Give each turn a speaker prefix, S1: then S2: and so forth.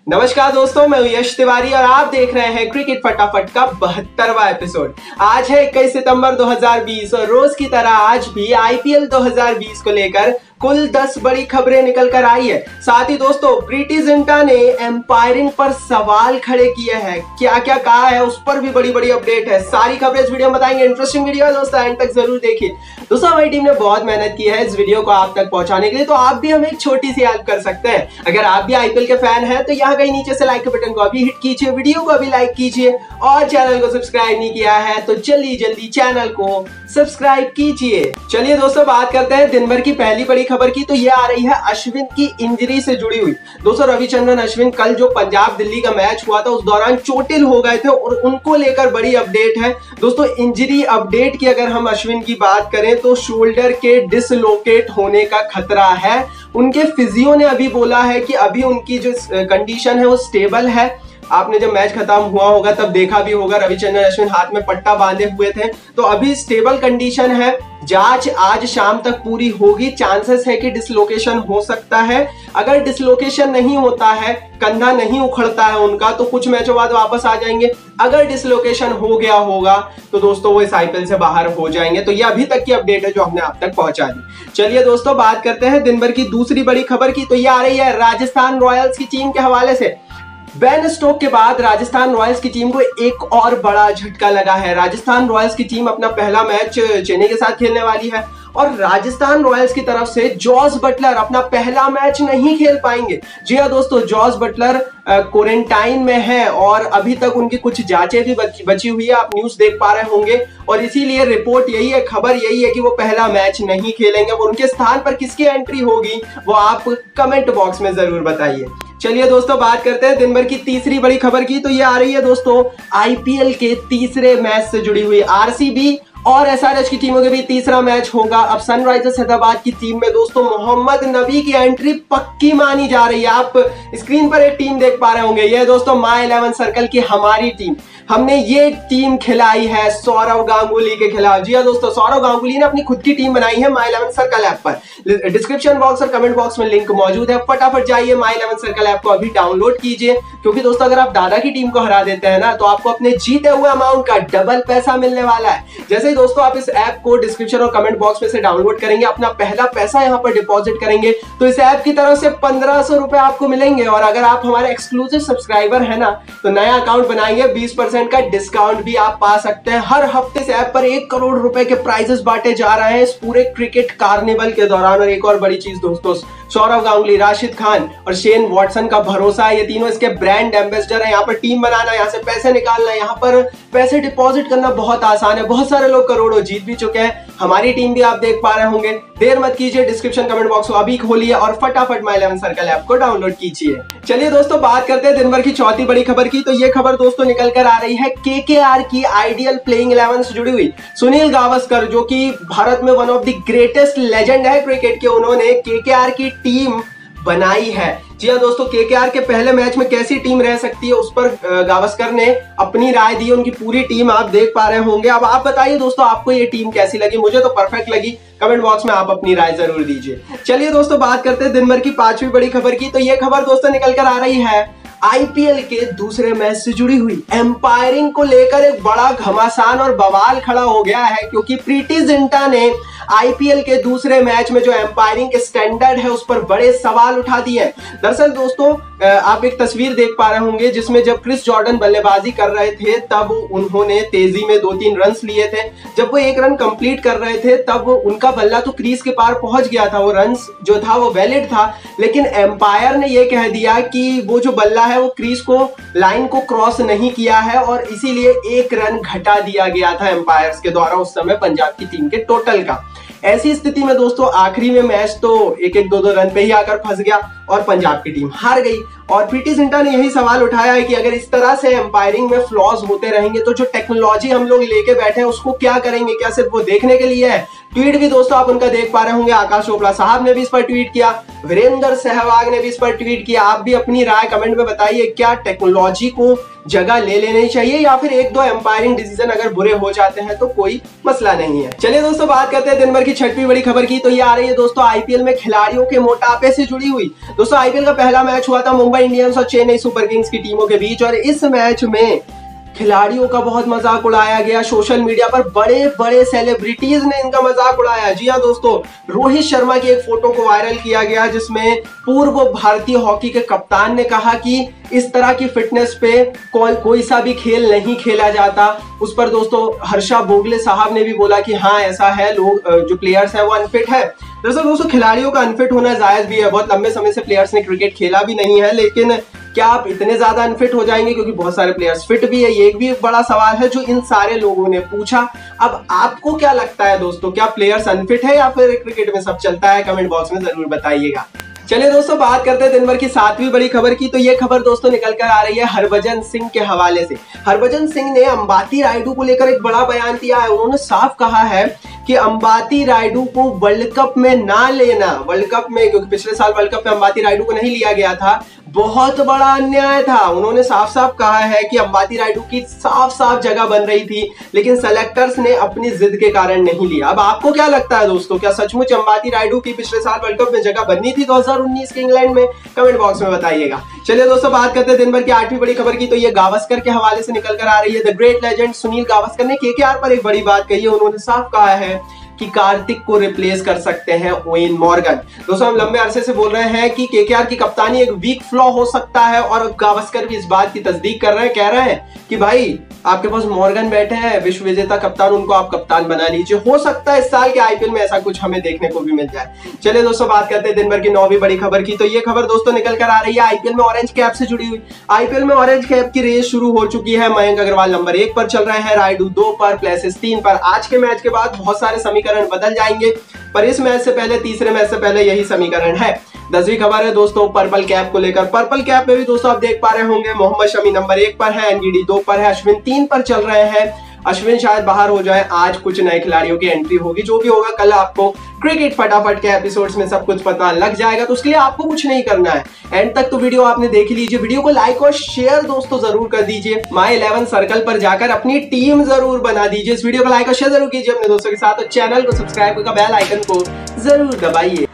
S1: नमस्कार दोस्तों, मैं हूं यश तिवारी और आप देख रहे हैं क्रिकेट फटाफट का 72वां एपिसोड। आज है 21 सितंबर 2020 और रोज की तरह आज भी आईपीएल 2020 को लेकर कुल 10 बड़ी खबरें निकल कर आई है। साथ ही दोस्तों प्रीति जिंटा ने एम्पायरिंग पर सवाल खड़े किए हैं, क्या क्या कहा है उस पर भी बड़ी बड़ी अपडेट है। सारी खबरें इस वीडियो में बताएंगे। इंटरेस्टिंग वीडियो है दोस्तों, एंड तक जरूर देखिए। दोस्तों हमारी टीम ने बहुत मेहनत की है इस वीडियो को आप तक पहुंचाने के लिए, तो आप भी हमें एक छोटी सी हेल्प कर सकते हैं। अगर आप भी आईपीएल के फैन हैं तो यहाँ कहीं नीचे से लाइक के बटन को अभी हिट कीजिए, वीडियो को अभी लाइक कीजिए और चैनल को सब्सक्राइब नहीं किया है तो जल्दी चैनल को सब्सक्राइब कीजिए। चलिए दोस्तों बात करते हैं दिन भर की पहली बड़ी खबर की। तो ये आ रही है अश्विन की इंजरी से जुड़ी हुई। दोस्तों रविचंद्रन अश्विन कल जो पंजाब दिल्ली का मैच हुआ था उस दौरान चोटिल हो गए थे और उनको लेकर बड़ी अपडेट है। दोस्तों इंजरी अपडेट की अगर हम अश्विन की बात करें तो शोल्डर के डिसलोकेट होने का खतरा है। उनके फिजियो ने अभी बोला है कि अभी उनकी जो कंडीशन है वो स्टेबल है। आपने जब मैच खत्म हुआ होगा तब देखा भी होगा, रविचंद्रन अश्विन हाथ में पट्टा बांधे हुए थे, तो अभी स्टेबल कंडीशन है। जांच आज शाम तक पूरी होगी। चांसेस है कि डिसलोकेशन हो सकता है। अगर डिसलोकेशन नहीं होता है, कंधा नहीं उखड़ता है उनका, तो कुछ मैचों बाद वापस आ जाएंगे। अगर डिसलोकेशन हो गया होगा तो दोस्तों वो इस आईपीएल से बाहर हो जाएंगे। तो ये अभी तक की अपडेट है जो हमने आप तक पहुंचा दी। चलिए दोस्तों बात करते हैं दिन भर की दूसरी बड़ी खबर की। तो ये आ रही है राजस्थान रॉयल्स की टीम के हवाले से। बेन स्टोक के बाद राजस्थान रॉयल्स की टीम को एक और बड़ा झटका लगा है। राजस्थान रॉयल्स की टीम अपना पहला मैच चेन्नई के साथ खेलने वाली है और राजस्थान रॉयल्स की तरफ से जॉस बटलर अपना पहला मैच नहीं खेल पाएंगे। जी हाँ दोस्तों, जॉस बटलर क्वारंटाइन में है और अभी तक उनकी कुछ जांचें भी बची हुई है, आप न्यूज देख पा रहे होंगे। और इसीलिए रिपोर्ट यही है, खबर यही है कि वो पहला मैच नहीं खेलेंगे। वो उनके स्थान पर किसकी एंट्री होगी वो आप कमेंट बॉक्स में जरूर बताइए। चलिए दोस्तों बात करते हैं दिन भर की तीसरी बड़ी खबर की। तो ये आ रही है दोस्तों आईपीएल के तीसरे मैच से जुड़ी हुई। आरसीबी और एसआरएच की टीमों के बीच तीसरा मैच होगा। अब सनराइजर्स हैदराबाद की टीम में दोस्तों मोहम्मद नबी की एंट्री पक्की मानी जा रही है। आप स्क्रीन पर एक टीम देख पा रहे होंगे, ये दोस्तों माय 11 सर्कल की हमारी टीम। हमने ये टीम खिलाई है सौरव गांगुली के खिलाफ। जी हाँ दोस्तों, सौरव गांगुली ने अपनी खुद की टीम बनाई है माय 11 सर्कल ऐप पर। डिस्क्रिप्शन बॉक्स और कमेंट बॉक्स में लिंक मौजूद है, फटाफट जाइए माय 11 सर्कल ऐप को अभी डाउनलोड कीजिए। क्योंकि दोस्तों अगर आप दादा की टीम को हरा देते हैं ना तो आपको अपने जीते हुए अमाउंट का डबल पैसा मिलने वाला है। जैसे ही दोस्तों आप इस ऐप को डिस्क्रिप्शन और कमेंट बॉक्स में से डाउनलोड करेंगे, अपना पहला पैसा यहाँ पर डिपॉजिट करेंगे तो इस ऐप की तरफ से 1500 रुपए आपको मिलेंगे। और अगर आप हमारे एक्सक्लूसिव सब्सक्राइबर है ना तो नया अकाउंट बनाएंगे, 20% का डिस्काउंट भी आप पा सकते हैं। हर हफ्ते इस ऐप पर 1 करोड़ रुपए के प्राइजेस बांटे जा रहे हैं इस पूरे क्रिकेट कार्निवल के दौरान। और एक और बड़ी चीज दोस्तों, सौरव गांगुली, राशिद खान और शेन वॉटसन का भरोसा है। ये तीनों इसके ब्रांड एम्बेसडर है। यहाँ पर टीम बनाना, यहाँ से पैसे निकालना, यहाँ पर पैसे डिपॉजिट करना बहुत आसान है। बहुत सारे लोग करोड़ों जीत भी चुके हैं। हमारी टीम भी आप देख पा रहे होंगे। देर मत कीजिए, डिस्क्रिप्शन कमेंट बॉक्स को अभी खोलिए और फटाफट माय 11 सर्कल ऐप को डाउनलोड कीजिए। चलिए दोस्तों बात करते हैं दिन भर की चौथी बड़ी खबर की। तो ये खबर दोस्तों निकल कर आ रही है केकेआर की आइडियल प्लेइंग 11 से जुड़ी हुई। सुनील गावस्कर जो कि भारत में one of the greatest legend है क्रिकेट के, उन्होंने केकेआर की टीम बनाई है। जी हाँ दोस्तों, केकेआर के पहले मैच में कैसी टीम रह सकती है उस पर गावस्कर ने अपनी राय दी। उनकी पूरी टीम आप देख पा रहे होंगे। अब आप बताइए दोस्तों आपको ये टीम कैसी लगी। मुझे तो परफेक्ट लगी। कमेंट बॉक्स में आप अपनी राय जरूर दीजिए। चलिए दोस्तों बात करते हैं दिन भर की पांचवी बड़ी खबर की। तो ये खबर दोस्तों निकल कर आ रही है आईपीएल के दूसरे मैच से जुड़ी हुई। एम्पायरिंग को लेकर एक बड़ा घमासान और बवाल खड़ा हो गया है क्योंकि प्रीति जिंटा ने आईपीएल के दूसरे मैच में जो एम्पायरिंग के स्टैंडर्ड है उस पर बड़े सवाल उठा दिए हैं। दरअसल दोस्तों आप एक तस्वीर देख पा रहे होंगे जिसमें जब क्रिस जॉर्डन बल्लेबाजी कर रहे थे तब उन्होंने तेजी में 2-3 रन लिए थे। जब वो 1 रन कंप्लीट कर रहे थे तब उनका बल्ला तो क्रीज के पार पहुंच गया था। वो रन जो था वो वैलिड था, लेकिन एम्पायर ने ये कह दिया कि वो जो बल्ला है वो क्रीज को लाइन को क्रॉस नहीं किया है और इसीलिए 1 रन घटा दिया गया था एम्पायर्स के द्वारा उस समय पंजाब की टीम के टोटल का। ऐसी स्थिति में दोस्तों आखिरी में मैच तो 1-1, 2-2 रन पे ही आकर फंस गया और पंजाब की टीम हार गई। और प्रीति जिंटा ने यही सवाल उठाया है कि अगर इस तरह से एम्पायरिंग में फ्लॉज होते रहेंगे तो जो टेक्नोलॉजी हम लोग लेके बैठे हैं उसको क्या करेंगे, क्या सिर्फ वो देखने के लिए है। ट्वीट भी दोस्तों आप उनका देख पा रहे होंगे। आकाश चोपड़ा साहब ने भी इस पर ट्वीट किया, वीरेंद्र सहवाग ने भी इस पर ट्वीट किया। आप भी अपनी राय कमेंट में बताइए, क्या टेक्नोलॉजी को जगह ले लेनी चाहिए या फिर 1-2 एम्पायरिंग डिसीजन अगर बुरे हो जाते हैं तो कोई मसला नहीं है। चलिए दोस्तों बात करते हैं दिन भर की छठवीं बड़ी खबर की। तो ये आ रही है दोस्तों आईपीएल में खिलाड़ियों के मोटापे से जुड़ी हुई। दोस्तों आईपीएल का पहला मैच हुआ था मुंबई मुंबई इंडियंस और चेन्नई सुपर किंग्स की टीमों के बीच। और इस मैच में खिलाड़ियों का बहुत मजाक उड़ाया गया। सोशल मीडिया पर बड़े बड़े सेलिब्रिटीज ने इनका मजाक उड़ाया। जी हाँ दोस्तों, रोहित शर्मा की एक फोटो को वायरल किया गया जिसमें पूर्व भारतीय हॉकी के कप्तान ने कहा कि इस तरह की फिटनेस पे कोई सा भी खेल नहीं खेला जाता। उस पर दोस्तों हर्षा भोगले साहब ने भी बोला कि हाँ ऐसा है, लोग जो प्लेयर्स है वो अनफिट है। दरअसल दोस्तों खिलाड़ियों का अनफिट होना जायज भी है, बहुत लंबे समय से प्लेयर्स ने क्रिकेट खेला भी नहीं है, लेकिन क्या आप इतने ज्यादा अनफिट हो जाएंगे क्योंकि बहुत सारे प्लेयर्स फिट भी है? ये भी एक बड़ा सवाल है जो इन सारे लोगों ने पूछा। अब आपको क्या लगता है दोस्तों, क्या प्लेयर्स अनफिट है या फिर क्रिकेट में सब चलता है? कमेंट बॉक्स में जरूर बताइएगा। चलिए दोस्तों बात करते हैं दिन भर की 7वीं बड़ी खबर की। तो ये खबर दोस्तों निकल कर आ रही है हरभजन सिंह के हवाले से। हरभजन सिंह ने अंबाती रायडू को लेकर एक बड़ा बयान दिया है। उन्होंने साफ कहा है कि अंबाती रायडू को वर्ल्ड कप में ना लेना, वर्ल्ड कप में, क्योंकि पिछले साल वर्ल्ड कप में अंबाती रायडू को नहीं लिया गया था, बहुत बड़ा अन्याय था। उन्होंने साफ साफ कहा है कि अंबाती रायडू की साफ साफ जगह बन रही थी, लेकिन सेलेक्टर्स ने अपनी जिद के कारण नहीं लिया। अब आपको क्या लगता है दोस्तों, क्या सचमुच अंबाती रायडू की पिछले साल वर्ल्ड कप में जगह बननी थी 2019 के इंग्लैंड में? कमेंट बॉक्स में बताइएगा। चलिए दोस्तों बात करते हैं दिन भर की 8वीं बड़ी खबर की। तो ये गावस्कर के हवाले से निकल कर आ रही है। The great legend Sunil Gavaskar ने केकेआर पर एक बड़ी बात कही है। उन्होंने साफ कहा है कि कार्तिक को रिप्लेस कर सकते हैं ओवेन मॉर्गन। दोस्तों हम लंबे अरसे से बोल रहे हैं कि केकेआर की कप्तानी एक वीक फ्लॉ हो सकता है और गावस्कर भी इस बात की तस्दीक कर रहे हैं, कह रहे हैं कि भाई आपके पास मॉर्गन बैठे हैं, विश्व विजेता कप्तान, उनको आप कप्तान बना लीजिए। हो सकता है इस साल के आईपीएल में ऐसा कुछ हमें देखने को भी मिल जाए। चलिए दोस्तों बात करते हैं दिन भर की 9वीं बड़ी खबर की। तो ये खबर दोस्तों निकल कर आ रही है आईपीएल में ऑरेंज कैप से जुड़ी हुई। आईपीएल में ऑरेंज कैप की रेस शुरू हो चुकी है। मयंक अग्रवाल नंबर 1 पर चल रहे हैं, रायडू 2 पर, प्लेसिस 3 पर। आज के मैच के बाद बहुत सारे समीकरण बदल जाएंगे, पर इस मैच से पहले, तीसरे मैच से पहले यही समीकरण है। 10वीं खबर है दोस्तों पर्पल कैप को लेकर। पर्पल कैप में भी दोस्तों आप देख पा रहे होंगे मोहम्मद शमी नंबर 1 पर है, एनगीडी 2 पर है, अश्विन 3 पर चल रहे हैं। अश्विन शायद बाहर हो जाए, आज कुछ नए खिलाड़ियों की एंट्री होगी। जो भी होगा कल आपको क्रिकेट फटाफट के एपिसोड्स में सब कुछ पता लग जाएगा। तो उसके लिए आपको कुछ नहीं करना है, एंड तक तो वीडियो आपने देख लीजिए। वीडियो को लाइक और शेयर दोस्तों जरूर कर दीजिए। माय 11 सर्कल पर जाकर अपनी टीम जरूर बना दीजिए। इस वीडियो को लाइक और शेयर जरूर कीजिए अपने दोस्तों के साथ, और चैनल को सब्सक्राइब करके बेल आइकन को जरूर दबाइए।